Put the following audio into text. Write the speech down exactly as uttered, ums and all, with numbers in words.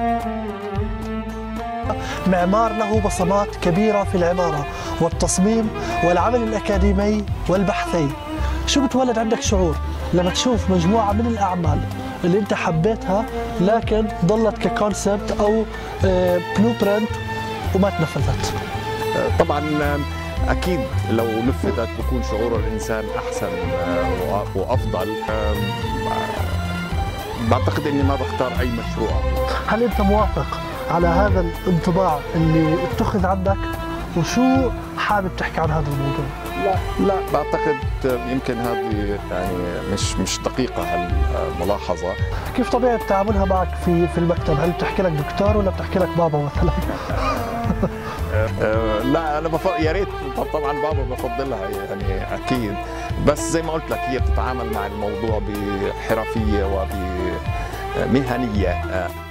معمار له بصمات كبيرة في العمارة والتصميم والعمل الأكاديمي والبحثي. شو بتولد عندك شعور لما تشوف مجموعة من الأعمال اللي أنت حبيتها لكن ضلت ككونسبت أو بلو برنت وما تنفذت؟ طبعا أكيد لو نفذت بكون شعور الإنسان أحسن وأفضل. بعتقد إني ما بختار أي مشروع. هل أنت موافق على هذا الانطباع اللي اتخذ عندك؟ وشو حابب تحكي عن هذا الموضوع؟ لا لا بعتقد يمكن هذه يعني مش مش دقيقة هالملاحظة. كيف طبيعة تعاملها معك في في المكتب؟ هل بتحكي لك دكتور ولا بتحكي لك بابا مثلا؟ لا انا بفضل يا ريت طبعا بابا بفضلها يعني اكيد، بس زي ما قلت لك هي بتتعامل مع الموضوع بحرفية وبمهنية.